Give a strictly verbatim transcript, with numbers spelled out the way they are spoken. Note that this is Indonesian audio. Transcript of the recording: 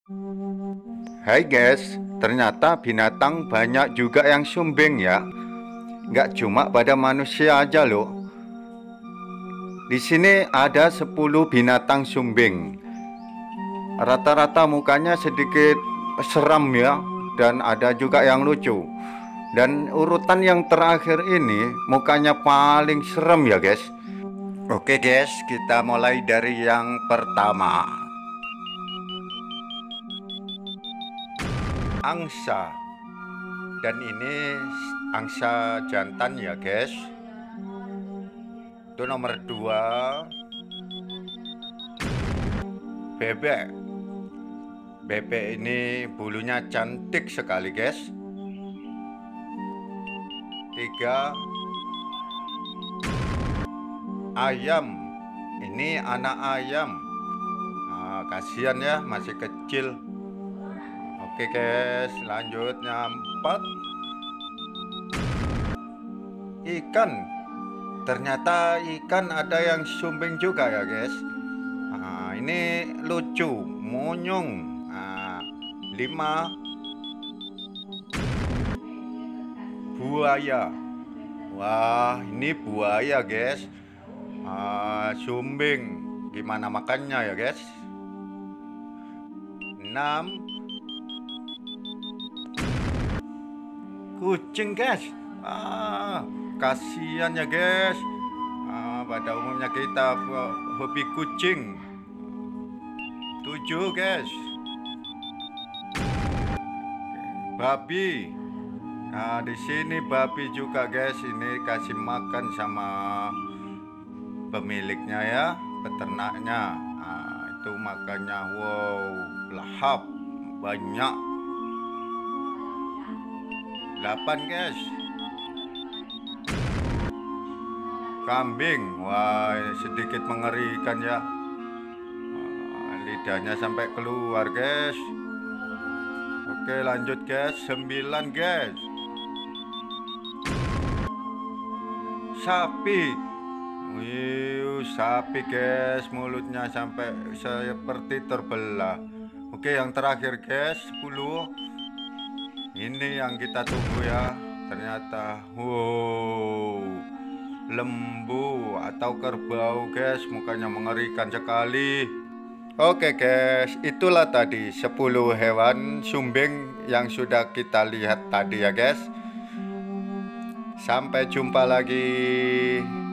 Hai guys, ternyata binatang banyak juga yang sumbing ya. Nggak cuma pada manusia aja loh. Di sini ada sepuluh binatang sumbing. Rata-rata mukanya sedikit seram ya, dan ada juga yang lucu. Dan urutan yang terakhir ini mukanya paling serem ya guys. Oke guys, kita mulai dari yang pertama. Angsa. Dan ini angsa jantan ya guys. Itu nomor dua, bebek. Bebek ini bulunya cantik sekali guys. Tiga, ayam. Ini anak ayam. Nah, kasihan ya, masih kecil. Oke guys, lanjutnya empat, ikan. Ternyata ikan ada yang sumbing juga ya guys. Nah, ini lucu, monyong. Nah, lima, buaya. Wah, ini buaya guys. Ah, sumbing. Gimana makannya ya guys? Enam, kucing guys. Ah, kasihan ya guys. Ah, pada umumnya kita hobi kucing. Tujuh guys, babi. Nah, di sini babi juga guys. Ini kasih makan sama pemiliknya ya, peternaknya. Nah, itu makannya wow, lahap banyak. Delapan guys, kambing. Wah, sedikit mengerikan ya. Nah, lidahnya sampai keluar guys. Oke, lanjut guys. Sembilan guys, sapi. Wih, sapi guys, mulutnya sampai seperti terbelah. Oke, yang terakhir guys, sepuluh. Ini yang kita tunggu ya. Ternyata wow, lembu atau kerbau guys, mukanya mengerikan sekali. Oke guys, itulah tadi sepuluh hewan sumbing yang sudah kita lihat tadi ya guys. Sampai jumpa lagi.